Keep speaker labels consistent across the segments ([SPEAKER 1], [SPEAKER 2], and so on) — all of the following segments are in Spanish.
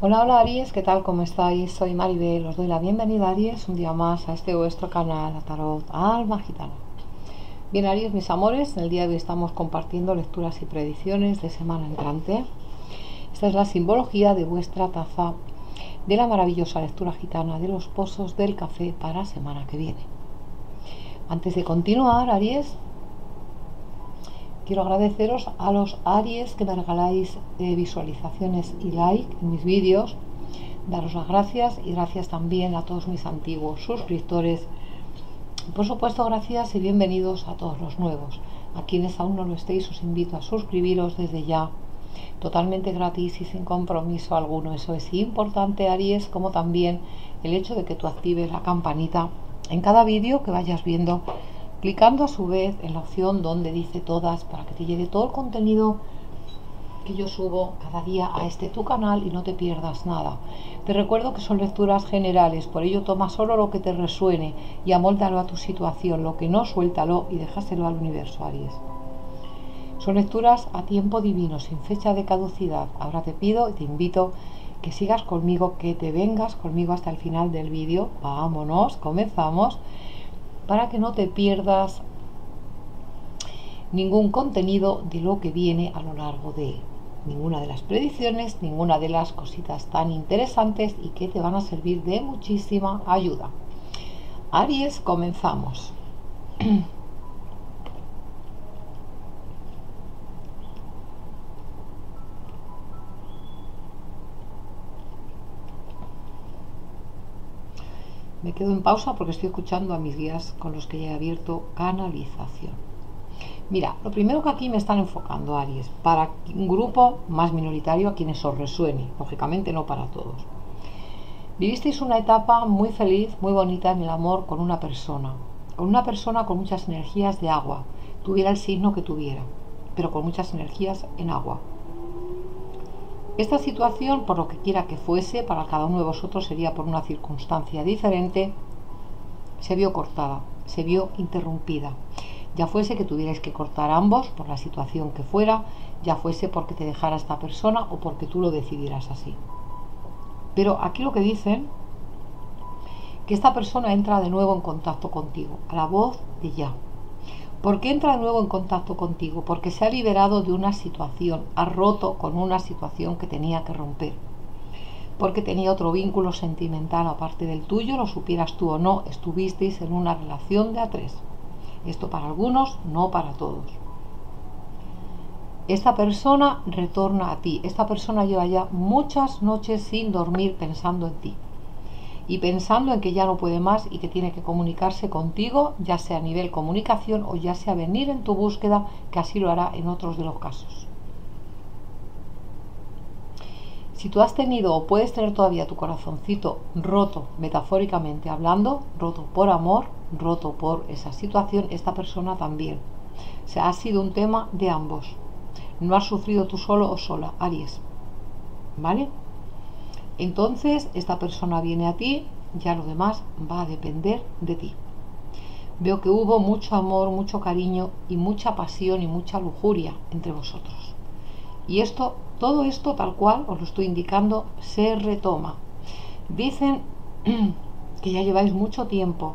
[SPEAKER 1] Hola, hola Aries, ¿qué tal? ¿Cómo estáis? Soy Maribel, os doy la bienvenida Aries un día más a este vuestro canal, a Tarot Alma Gitana. Bien Aries, mis amores, en el día de hoy estamos compartiendo lecturas y predicciones de semana entrante. Esta es la simbología de vuestra taza de la maravillosa lectura gitana de los pozos del café para semana que viene. Antes de continuar, Aries, quiero agradeceros a los Aries que me regaláis visualizaciones y like en mis vídeos. Daros las gracias y gracias también a todos mis antiguos suscriptores. Por supuesto, gracias y bienvenidos a todos los nuevos. A quienes aún no lo estéis, os invito a suscribiros desde ya, totalmente gratis y sin compromiso alguno. Eso es importante, Aries, como también el hecho de que tú actives la campanita en cada vídeo que vayas viendo, clicando a su vez en la opción donde dice todas, para que te llegue todo el contenido que yo subo cada día a tu canal y no te pierdas nada. Te recuerdo que son lecturas generales, por ello toma solo lo que te resuene y amóldalo a tu situación, lo que no, suéltalo y déjaselo al universo, Aries. Son lecturas a tiempo divino, sin fecha de caducidad. Ahora te pido y te invito que sigas conmigo, que te vengas conmigo hasta el final del vídeo. Vámonos, comenzamos, para que no te pierdas ningún contenido de lo que viene a lo largo de ninguna de las predicciones, ninguna de las cositas tan interesantes y que te van a servir de muchísima ayuda. Aries, comenzamos. Me quedo en pausa porque estoy escuchando a mis guías con los que he abierto canalización. Mira, lo primero que aquí me están enfocando, Aries, para un grupo más minoritario a quienes os resuene, lógicamente no para todos. Vivisteis una etapa muy feliz, muy bonita en el amor con una persona con muchas energías de agua, tuviera el signo que tuviera, pero con muchas energías en agua. Esta situación, por lo que quiera que fuese, para cada uno de vosotros sería por una circunstancia diferente, se vio cortada, se vio interrumpida. Ya fuese que tuvierais que cortar ambos por la situación que fuera, ya fuese porque te dejara esta persona o porque tú lo decidieras así. Pero aquí lo que dicen, que esta persona entra de nuevo en contacto contigo, a la voz de ya. ¿Por qué entra de nuevo en contacto contigo? Porque se ha liberado de una situación, ha roto con una situación que tenía que romper. Porque tenía otro vínculo sentimental aparte del tuyo, lo supieras tú o no, estuvisteis en una relación de a tres. Esto para algunos, no para todos. Esta persona retorna a ti, esta persona lleva ya muchas noches sin dormir pensando en ti y pensando en que ya no puede más y que tiene que comunicarse contigo, ya sea a nivel comunicación o ya sea venir en tu búsqueda, que así lo hará en otros de los casos. Si tú has tenido o puedes tener todavía tu corazoncito roto, metafóricamente hablando, roto por amor, roto por esa situación, esta persona también. O sea, ha sido un tema de ambos. No has sufrido tú solo o sola, Aries. ¿Vale? Entonces, esta persona viene a ti, ya lo demás va a depender de ti. Veo que hubo mucho amor, mucho cariño y mucha pasión y mucha lujuria entre vosotros. Y esto, todo esto tal cual os lo estoy indicando, se retoma. Dicen que ya lleváis mucho tiempo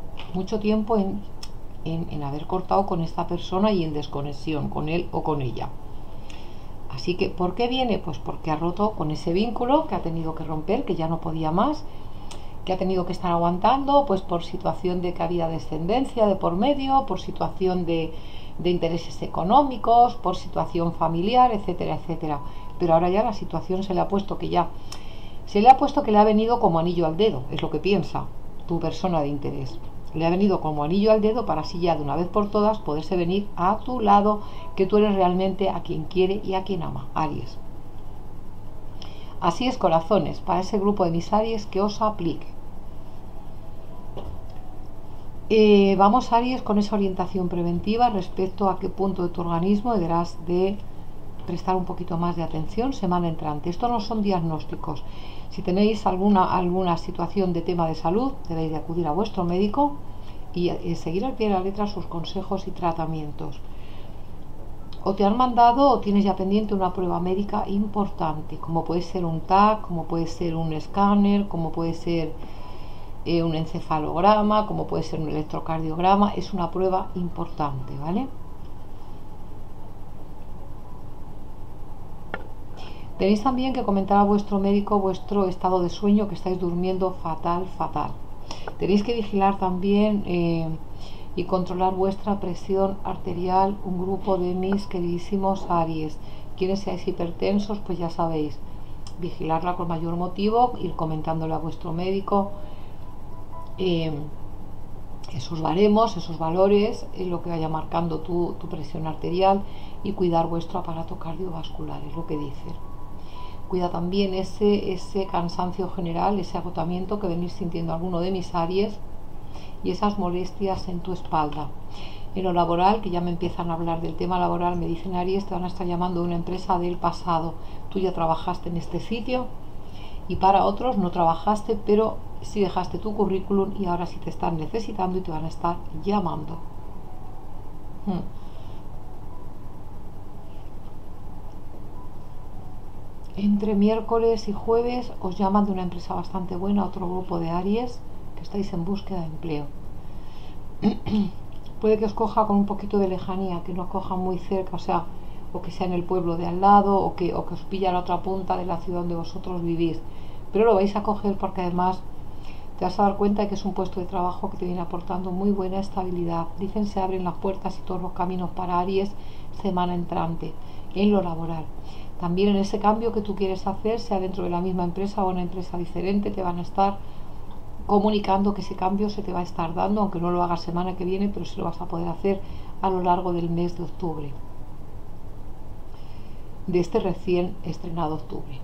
[SPEAKER 1] en haber cortado con esta persona y en desconexión con él o con ella. Así que, ¿por qué viene? Pues porque ha roto con ese vínculo que ha tenido que romper, que ya no podía más, que ha tenido que estar aguantando, pues por situación de que había descendencia de por medio, por situación de intereses económicos, por situación familiar, etcétera, etcétera. Pero ahora ya la situación se le ha puesto que le ha venido como anillo al dedo, es lo que piensa tu persona de interés. Le ha venido como anillo al dedo para así ya de una vez por todas poderse venir a tu lado, que tú eres realmente a quien quiere y a quien ama, Aries. Así es, corazones, para ese grupo de mis Aries que os aplique. Vamos, Aries, con esa orientación preventiva respecto a qué punto de tu organismo deberás de prestar un poquito más de atención semana entrante. Estos no son diagnósticos. Si tenéis alguna situación de tema de salud, debéis de acudir a vuestro médico y seguir al pie de la letra sus consejos y tratamientos. o te han mandado o tienes ya pendiente una prueba médica importante, como puede ser un TAC, como puede ser un escáner, como puede ser un encefalograma, como puede ser un electrocardiograma. Es una prueba importante, ¿vale? Tenéis también que comentar a vuestro médico vuestro estado de sueño, que estáis durmiendo fatal, fatal. Tenéis que vigilar también y controlar vuestra presión arterial. Un grupo de mis queridísimos Aries. Quienes seáis hipertensos, pues ya sabéis, vigilarla con mayor motivo, ir comentándole a vuestro médico esos baremos, esos valores, lo que vaya marcando tu presión arterial, y cuidar vuestro aparato cardiovascular, es lo que dice. Cuida también ese cansancio general, ese agotamiento que venís sintiendo alguno de mis Aries, y esas molestias en tu espalda. En lo laboral, que ya me empiezan a hablar del tema laboral, me dicen Aries, te van a estar llamando de una empresa del pasado. Tú ya trabajaste en este sitio y para otros no trabajaste, pero sí dejaste tu currículum y ahora sí te están necesitando y te van a estar llamando. Entre miércoles y jueves os llaman de una empresa bastante buena, otro grupo de Aries, que estáis en búsqueda de empleo. Puede que os coja con un poquito de lejanía, que no os coja muy cerca, o que sea en el pueblo de al lado, o que os pilla a la otra punta de la ciudad donde vosotros vivís, pero lo vais a coger porque además te vas a dar cuenta de que es un puesto de trabajo que te viene aportando muy buena estabilidad. Dicen se abren las puertas y todos los caminos para Aries semana entrante en lo laboral. También en ese cambio que tú quieres hacer, sea dentro de la misma empresa o una empresa diferente, te van a estar comunicando que ese cambio se te va a estar dando, aunque no lo hagas semana que viene, pero sí lo vas a poder hacer a lo largo del mes de octubre, de este recién estrenado octubre.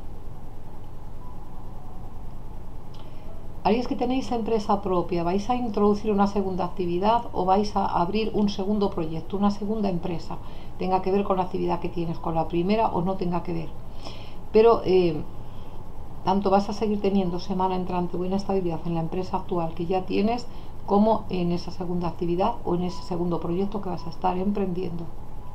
[SPEAKER 1] Aries, que tenéis empresa propia, ¿vais a introducir una segunda actividad o vais a abrir un segundo proyecto, una segunda empresa? Tenga que ver con la actividad que tienes con la primera o no tenga que ver. Pero tanto vas a seguir teniendo semana entrante buena estabilidad en la empresa actual que ya tienes, como en esa segunda actividad o en ese segundo proyecto que vas a estar emprendiendo.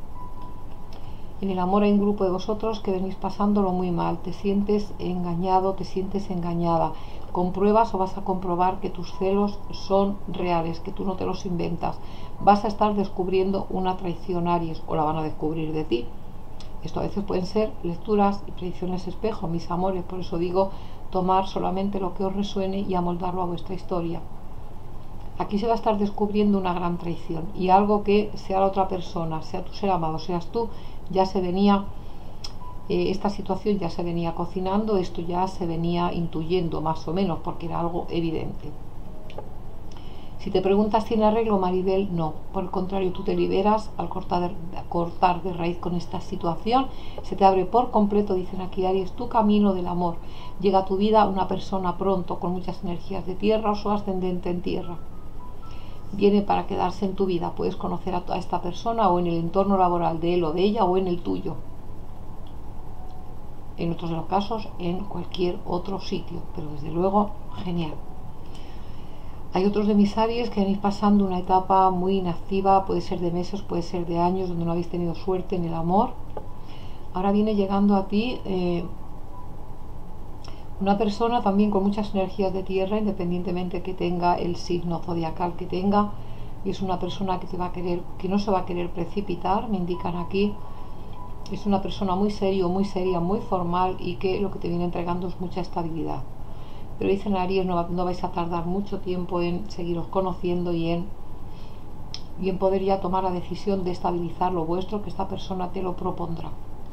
[SPEAKER 1] En el amor hay un grupo de vosotros que venís pasándolo muy mal, te sientes engañado, te sientes engañada. Compruebas o vas a comprobar que tus celos son reales, que tú no te los inventas. Vas a estar descubriendo una traición, Aries, o la van a descubrir de ti. Esto a veces pueden ser lecturas y predicciones espejo, mis amores, por eso digo tomar solamente lo que os resuene y amoldarlo a vuestra historia. Aquí se va a estar descubriendo una gran traición y algo que sea la otra persona, sea tu ser amado, seas tú, ya se venía, esta situación ya se venía cocinando, esto ya se venía intuyendo más o menos porque era algo evidente. Si te preguntas, ¿tiene arreglo, Maribel? No, por el contrario, tú te liberas al cortar de raíz con esta situación, se te abre por completo, dicen aquí Aries, tu camino del amor. Llega a tu vida una persona pronto con muchas energías de tierra o su ascendente en tierra. Viene para quedarse en tu vida, puedes conocer a esta persona o en el entorno laboral de él o de ella o en el tuyo. En otros de los casos, en cualquier otro sitio, pero desde luego, genial. Hay otros de mis Aries que venís pasando una etapa muy inactiva, puede ser de meses, puede ser de años, donde no habéis tenido suerte en el amor. Ahora viene llegando a ti una persona también con muchas energías de tierra, independientemente que tenga el signo zodiacal que tenga, y es una persona que te va a querer, que no se va a querer precipitar, me indican aquí. Es una persona muy serio, muy seria, muy formal, y que lo que te viene entregando es mucha estabilidad. Pero dicen Aries, no vais a tardar mucho tiempo en seguiros conociendo y en poder ya tomar la decisión de estabilizar lo vuestro, que esta persona te lo propondrá.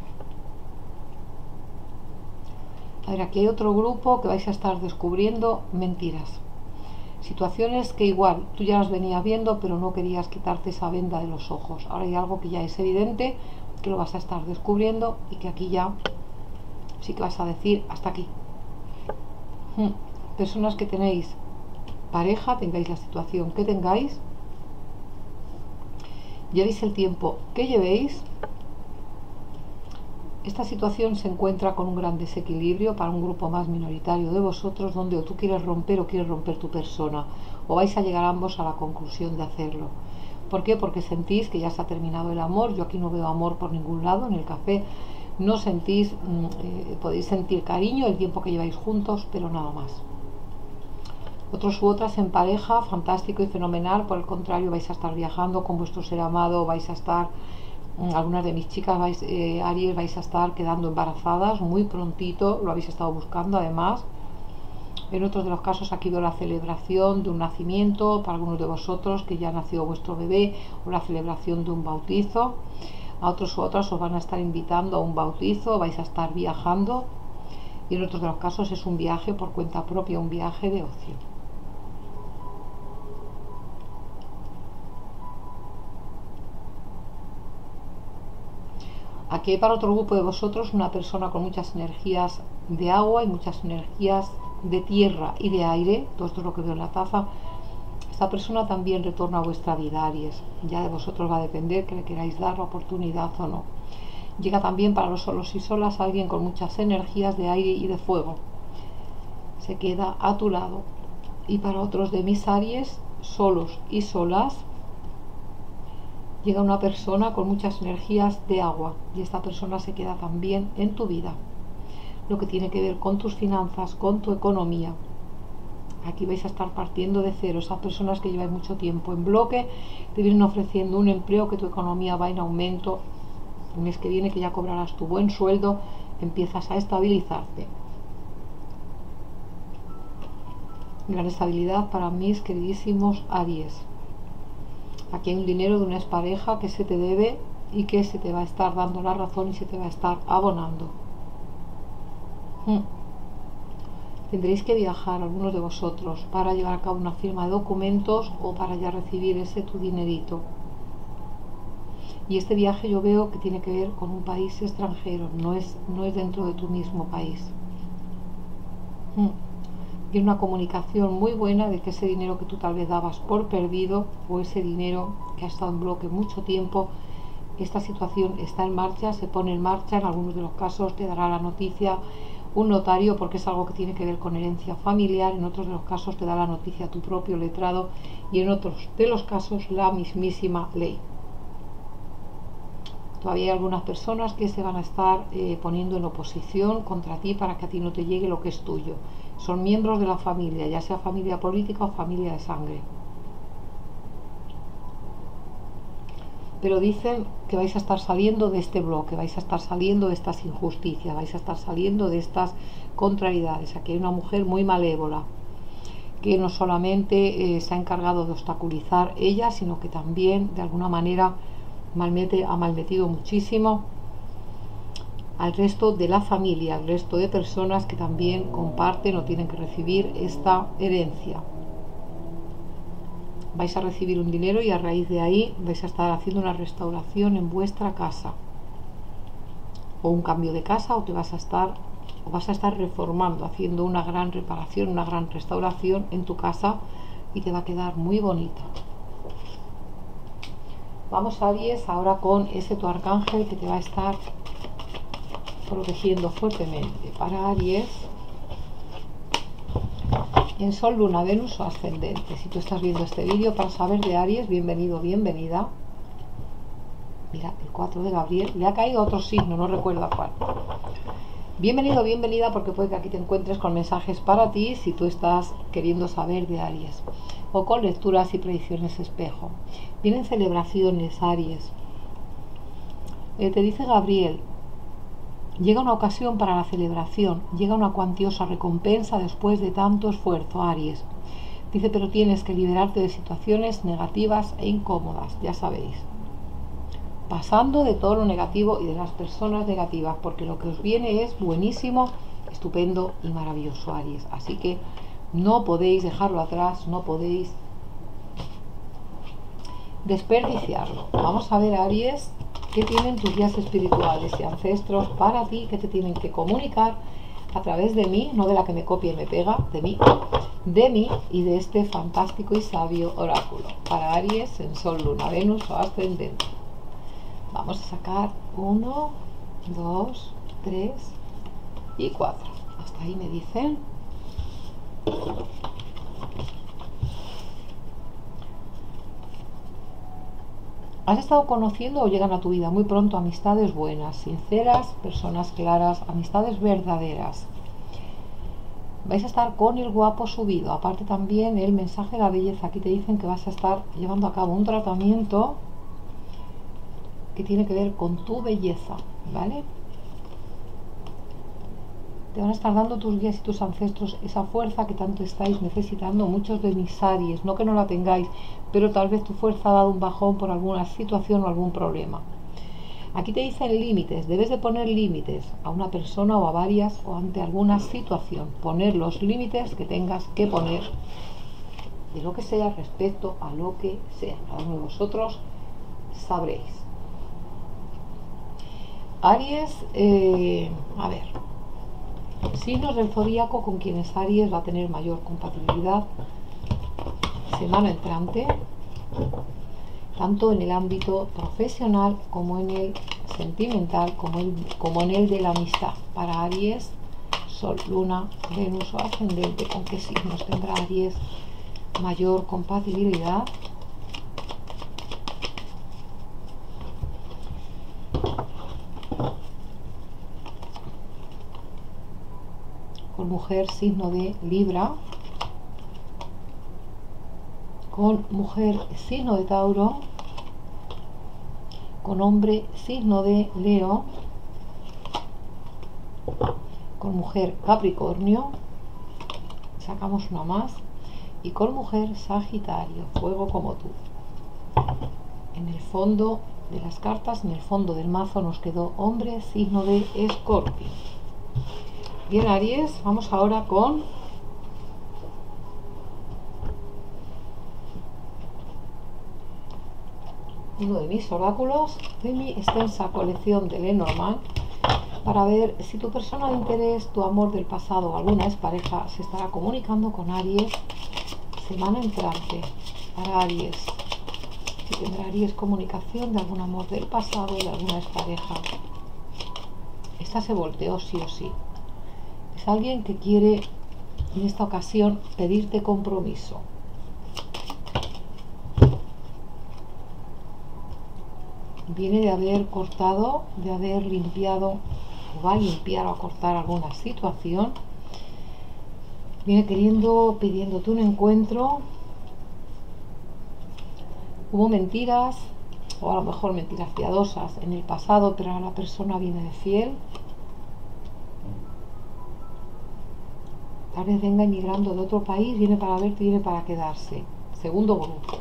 [SPEAKER 1] A ver, aquí hay otro grupo que vais a estar descubriendo mentiras. Situaciones que igual tú ya las venías viendo, pero no querías quitarte esa venda de los ojos. Ahora hay algo que ya es evidente, que lo vas a estar descubriendo y que aquí ya sí que vas a decir hasta aquí. Personas que tenéis pareja, tengáis la situación que tengáis, llevéis el tiempo que llevéis, esta situación se encuentra con un gran desequilibrio para un grupo más minoritario de vosotros, donde o tú quieres romper o quieres romper tu persona, o vais a llegar ambos a la conclusión de hacerlo, ¿Por qué? Porque sentís que ya se ha terminado el amor. Yo aquí no veo amor por ningún lado. En el café no sentís, podéis sentir cariño el tiempo que lleváis juntos, pero nada más. Otros u otras en pareja, fantástico y fenomenal. Por el contrario, vais a estar viajando con vuestro ser amado, vais a estar, algunas de mis chicas, Aries, vais a estar quedando embarazadas muy prontito, lo habéis estado buscando además. En otros de los casos aquí veo la celebración de un nacimiento para algunos de vosotros que ya nació vuestro bebé, o la celebración de un bautizo. A otros u otras os van a estar invitando a un bautizo, vais a estar viajando, y en otros de los casos es un viaje por cuenta propia, un viaje de ocio. Aquí hay para otro grupo de vosotros una persona con muchas energías de agua y muchas energías de tierra y de aire. Todo esto es lo que veo en la taza. Esta persona también retorna a vuestra vida, Aries. Ya de vosotros va a depender que le queráis dar la oportunidad o no. Llega también para los solos y solas alguien con muchas energías de aire y de fuego. Se queda a tu lado. Y para otros de mis Aries, solos y solas, llega una persona con muchas energías de agua y esta persona se queda también en tu vida. Lo que tiene que ver con tus finanzas, con tu economía. Aquí vais a estar partiendo de cero. Esas personas que llevan mucho tiempo en bloque te vienen ofreciendo un empleo, que tu economía va en aumento. El mes que viene, que ya cobrarás tu buen sueldo, empiezas a estabilizarte. Gran estabilidad para mis queridísimos Aries. Aquí hay un dinero de una expareja que se te debe y que se te va a estar dando la razón y se te va a estar abonando. Tendréis que viajar algunos de vosotros para llevar a cabo una firma de documentos o para ya recibir ese tu dinerito. Y este viaje yo veo que tiene que ver con un país extranjero, no es dentro de tu mismo país. Y una comunicación muy buena de que ese dinero que tú tal vez dabas por perdido, o ese dinero que ha estado en bloque mucho tiempo, esta situación está en marcha, se pone en marcha. En algunos de los casos te dará la noticia un notario, porque es algo que tiene que ver con herencia familiar. En otros de los casos te da la noticia tu propio letrado, y en otros de los casos la mismísima ley. Todavía hay algunas personas que se van a estar poniendo en oposición contra ti para que a ti no te llegue lo que es tuyo. Son miembros de la familia, ya sea familia política o familia de sangre. Pero dicen que vais a estar saliendo de este bloque, vais a estar saliendo de estas injusticias, vais a estar saliendo de estas contrariedades. Aquí hay una mujer muy malévola que no solamente se ha encargado de obstaculizar ella, sino que también de alguna manera ha malmetido muchísimo al resto de la familia, al resto de personas que también comparten o tienen que recibir esta herencia. Vais a recibir un dinero y a raíz de ahí vais a estar haciendo una restauración en vuestra casa, o un cambio de casa, o vas a estar reformando, haciendo una gran reparación, una gran restauración en tu casa, y te va a quedar muy bonita. Vamos, Aries, ahora con ese tu arcángel que te va a estar protegiendo fuertemente. Para Aries, en Sol, Luna, Venus o Ascendente. Si tú estás viendo este vídeo para saber de Aries, bienvenido, bienvenida. Mira, el 4 de Gabriel. Le ha caído otro signo, no recuerdo cuál. Bienvenido, bienvenida, porque puede que aquí te encuentres con mensajes para ti si tú estás queriendo saber de Aries, o con lecturas y predicciones espejo. Vienen celebraciones, Aries. Te dice Gabriel, llega una ocasión para la celebración, llega una cuantiosa recompensa después de tanto esfuerzo, Aries. Dice, pero tienes que liberarte de situaciones negativas e incómodas, ya sabéis. Pasando de todo lo negativo y de las personas negativas, porque lo que os viene es buenísimo, estupendo y maravilloso, Aries. Así que no podéis dejarlo atrás, no podéis desperdiciarlo. Vamos a ver, Aries, qué tienen tus guías espirituales y ancestros para ti, que te tienen que comunicar a través de mí, no de la que me copia y me pega, de mí y de este fantástico y sabio oráculo. Para Aries, en Sol, Luna, Venus o Ascendente. Vamos a sacar 1, 2, 3 y 4. Hasta ahí me dicen. Has estado conociendo o llegan a tu vida muy pronto amistades buenas, sinceras, personas claras, amistades verdaderas. Vais a estar con el guapo subido. Aparte también el mensaje de la belleza. Aquí te dicen que vas a estar llevando a cabo un tratamiento que tiene que ver con tu belleza, ¿vale? Te van a estar dando tus guías y tus ancestros esa fuerza que tanto estáis necesitando muchos de mis Aries. No que no la tengáis, pero tal vez tu fuerza ha dado un bajón por alguna situación o algún problema. Aquí te dicen límites, debes de poner límites a una persona o a varias o ante alguna situación. Poner los límites que tengas que poner de lo que sea respecto a lo que sea. Cada uno de vosotros sabréis. Aries, a ver, signos del zodíaco con quienes Aries va a tener mayor compatibilidad semana entrante, tanto en el ámbito profesional como en el sentimental, como en el de la amistad. Para Aries, Sol, Luna, Venus o ascendente, ¿con qué signos tendrá Aries mayor compatibilidad? Con mujer, signo de Libra, con mujer, signo de Tauro, con hombre, signo de Leo, con mujer, Capricornio, sacamos una más, y con mujer, Sagitario, fuego como tú. En el fondo de las cartas, en el fondo del mazo nos quedó hombre, signo de Escorpio. Bien, Aries, vamos ahora con uno de mis oráculos de mi extensa colección de Lenormand, para ver si tu persona de interés, tu amor del pasado o alguna expareja se estará comunicando con Aries semana entrante. Para Aries, si tendrá Aries comunicación de algún amor del pasado, de alguna expareja. Esta se volteó sí o sí. Es alguien que quiere en esta ocasión pedirte compromiso. Viene de haber cortado, de haber limpiado, o va a limpiar o a cortar alguna situación. Viene queriendo, pidiéndote un encuentro. Hubo mentiras, o a lo mejor mentiras piadosas en el pasado, pero ahora la persona viene de fiel. Tal vez venga emigrando de otro país, viene para verte, viene para quedarse. Segundo grupo.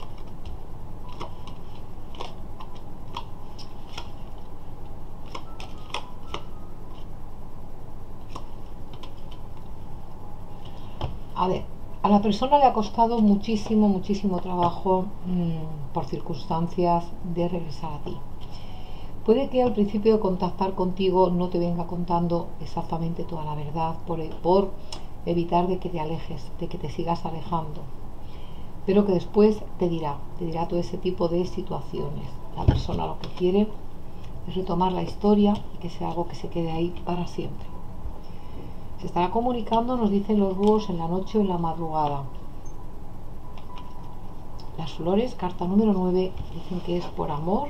[SPEAKER 1] A ver, a la persona le ha costado muchísimo, muchísimo trabajo por circunstancias de regresar a ti. Puede que al principio de contactar contigo no te venga contando exactamente toda la verdad por evitar de que te alejes, de que te sigas alejando, pero que después te dirá todo ese tipo de situaciones. La persona lo que quiere es retomar la historia y que sea algo que se quede ahí para siempre. Se estará comunicando, nos dicen los búhos, en la noche o en la madrugada. Las flores, carta número 9, dicen que es por amor.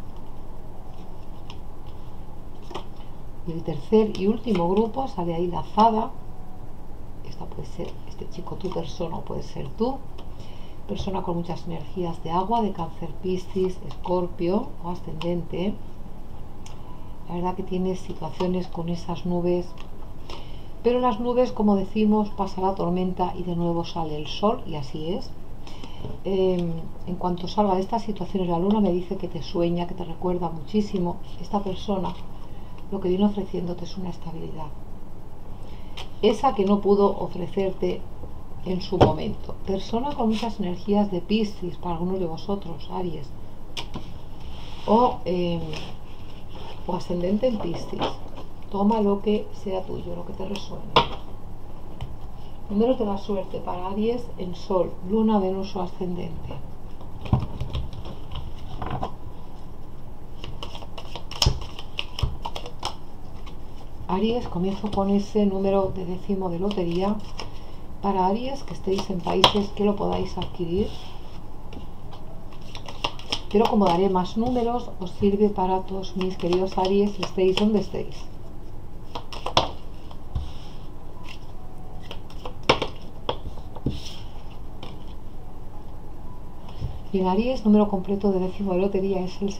[SPEAKER 1] Y el tercer y último grupo sale ahí la Fada. Esta puede ser este chico, tu persona, o puede ser tú. Persona con muchas energías de agua, de Cáncer, Piscis, Escorpio o ascendente. La verdad que tienes situaciones con esas nubes, pero las nubes, como decimos, pasa la tormenta y de nuevo sale el sol, y así es. En cuanto salga de estas situaciones, la luna me dice que te sueña, que te recuerda muchísimo. Esta persona lo que viene ofreciéndote es una estabilidad, esa que no pudo ofrecerte en su momento. Persona con muchas energías de Piscis, para algunos de vosotros, Aries, o ascendente en Piscis. Toma lo que sea tuyo, lo que te resuene. Números de la suerte para Aries en Sol, Luna, Venus o ascendente. Aries, comienzo con ese número de décimo de lotería. Para Aries, que estéis en países que lo podáis adquirir. pero como daré más números, os sirve para todos mis queridos Aries, estéis donde estéis. Y en Aries, número completo de décimo de lotería es el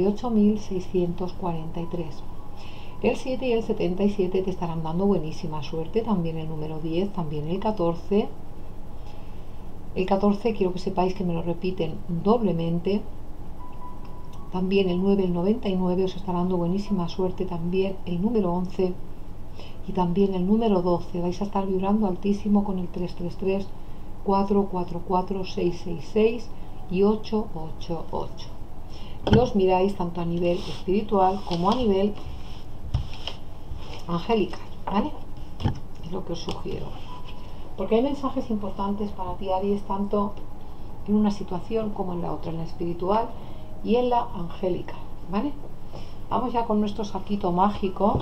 [SPEAKER 1] 68.643. El 7 y el 77 te estarán dando buenísima suerte, también el número 10, también el 14. El 14 quiero que sepáis que me lo repiten doblemente. También el 9, el 99 os estará dando buenísima suerte, también el número 11 y también el número 12. Vais a estar vibrando altísimo con el 333, 444, 666 y 888. Y os miráis tanto a nivel espiritual como a nivel angélica, ¿vale? Es lo que os sugiero. Porque hay mensajes importantes para ti, Aries, tanto en una situación como en la otra, en la espiritual y en la angélica, ¿vale? Vamos ya con nuestro saquito mágico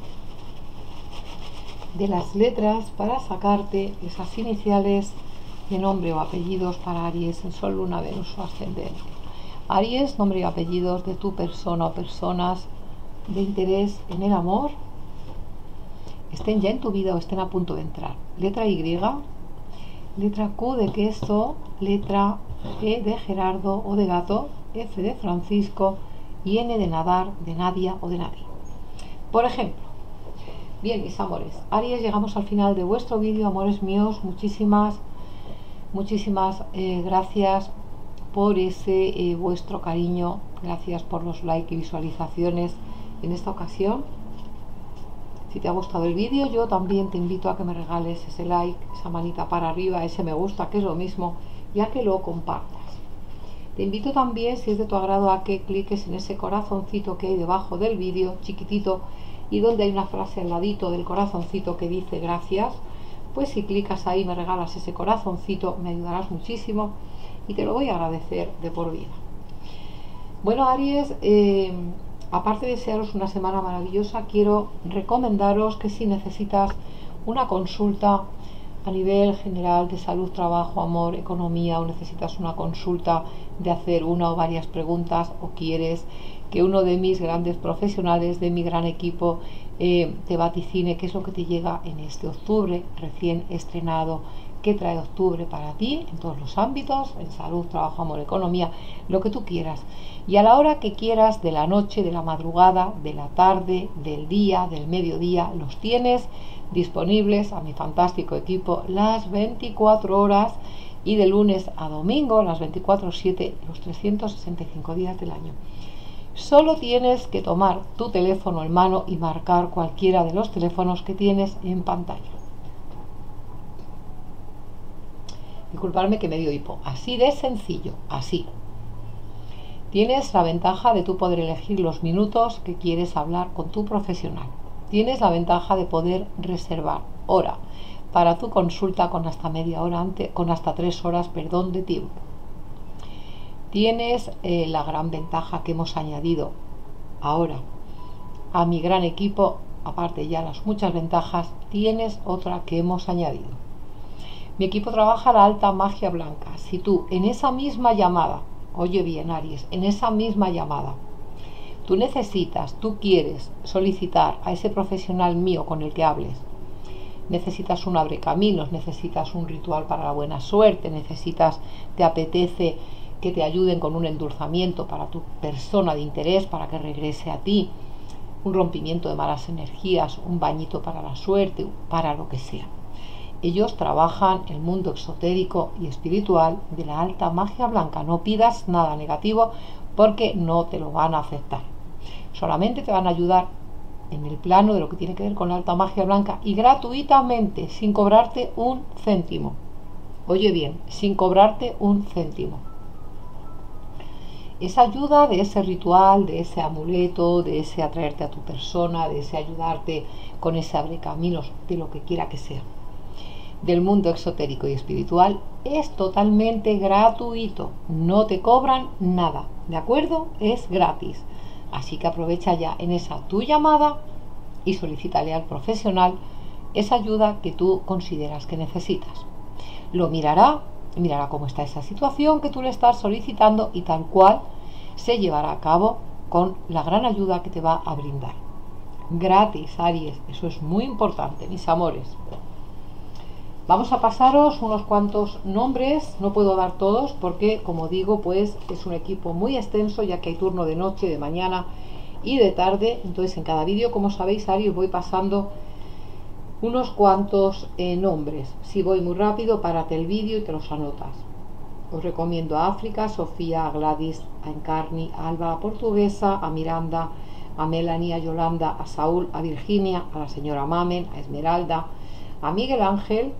[SPEAKER 1] de las letras para sacarte esas iniciales de nombre o apellidos para Aries en Sol, Luna, Venus o Ascendente. Aries, nombre y apellidos de tu persona o personas de interés en el amor, estén ya en tu vida o estén a punto de entrar. Letra Y, letra Q de queso, letra G de Gerardo o de gato, F de Francisco y N de nadar, de Nadia o de nadie. Por ejemplo, bien, mis amores, Aries, llegamos al final de vuestro vídeo, amores míos, muchísimas gracias por ese vuestro cariño, gracias por los likes y visualizaciones en esta ocasión. Si te ha gustado el vídeo, yo también te invito a que me regales ese like, esa manita para arriba, ese me gusta, que es lo mismo, y a que lo compartas. Te invito también, si es de tu agrado, a que cliques en ese corazoncito que hay debajo del vídeo, chiquitito, y donde hay una frase al ladito del corazoncito que dice gracias. Pues si clicas ahí, me regalas ese corazoncito, me ayudarás muchísimo y te lo voy a agradecer de por vida. Bueno, Aries, aparte de desearos una semana maravillosa, quiero recomendaros que si necesitas una consulta a nivel general de salud, trabajo, amor, economía, o necesitas una consulta de hacer una o varias preguntas, o quieres que uno de mis grandes profesionales, de mi gran equipo, te vaticine qué es lo que te llega en este octubre recién estrenado, qué trae octubre para ti en todos los ámbitos, en salud, trabajo, amor, economía, lo que tú quieras, y a la hora que quieras, de la noche, de la madrugada, de la tarde, del día, del mediodía, los tienes disponibles a mi fantástico equipo las 24 horas y de lunes a domingo las 24/7, los 365 días del año. Solo tienes que tomar tu teléfono en mano y marcar cualquiera de los teléfonos que tienes en pantalla. Disculpadme que me dio hipo. Así de sencillo, así. Tienes la ventaja de tú poder elegir los minutos que quieres hablar con tu profesional. Tienes la ventaja de poder reservar hora para tu consulta con hasta media hora antes, con hasta 3 horas, de tiempo. Tienes la gran ventaja que hemos añadido ahora a mi gran equipo, aparte ya las muchas ventajas, tienes otra que hemos añadido. Mi equipo trabaja la alta magia blanca. Si tú en esa misma llamada, oye bien, Aries, en esa misma llamada, tú quieres solicitar a ese profesional mío con el que hables, necesitas un abrecaminos, necesitas un ritual para la buena suerte, te apetece que te ayuden con un endulzamiento para tu persona de interés, para que regrese a ti, un rompimiento de malas energías, un bañito para la suerte, para lo que sea. Ellos trabajan el mundo esotérico y espiritual de la alta magia blanca. No pidas nada negativo porque no te lo van a aceptar. Solamente te van a ayudar en el plano de lo que tiene que ver con la alta magia blanca y gratuitamente, sin cobrarte un céntimo. Oye bien, sin cobrarte un céntimo. Esa ayuda de ese ritual, de ese amuleto, de ese atraerte a tu persona, de ese ayudarte con ese abrecaminos, de lo que quiera que sea, del mundo exotérico y espiritual, es totalmente gratuito. No te cobran nada, ¿de acuerdo? Es gratis. Así que aprovecha ya en esa tu llamada y solicítale al profesional esa ayuda que tú consideras que necesitas. Lo mirará cómo está esa situación que tú le estás solicitando y tal cual se llevará a cabo con la gran ayuda que te va a brindar. Gratis, Aries, eso es muy importante, mis amores. Vamos a pasaros unos cuantos nombres, no puedo dar todos porque, como digo, pues es un equipo muy extenso, ya que hay turno de noche, de mañana y de tarde. Entonces en cada vídeo, como sabéis, Aries, voy pasando unos cuantos nombres. Si voy muy rápido, párate el vídeo y te los anotas. Os recomiendo a África, a Sofía, a Gladys, a Encarni, a Alba, a Portuguesa, a Miranda, a Melanie, a Yolanda, a Saúl, a Virginia, a la señora Mamen, a Esmeralda, a Miguel Ángel,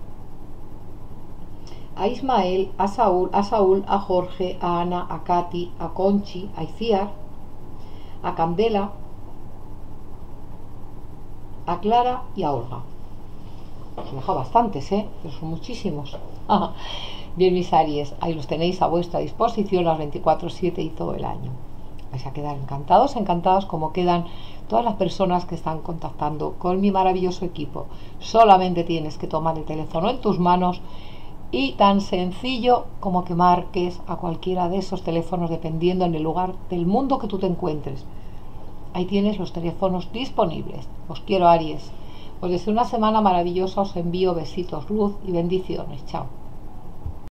[SPEAKER 1] a Ismael, a Saúl, a Jorge, a Ana, a Katy, a Conchi, a Iciar, a Candela, a Clara y a Olga. Os he dejado bastantes, pero son muchísimos. Bien, mis Aries, ahí los tenéis a vuestra disposición las 24/7 y todo el año. Vais a quedar encantados, encantadas, como quedan todas las personas que están contactando con mi maravilloso equipo. Solamente tienes que tomar el teléfono en tus manos y tan sencillo como que marques a cualquiera de esos teléfonos, dependiendo en el lugar del mundo que tú te encuentres. Ahí tienes los teléfonos disponibles. Os quiero, Aries. Os deseo una semana maravillosa, os envío besitos, luz y bendiciones. Chao.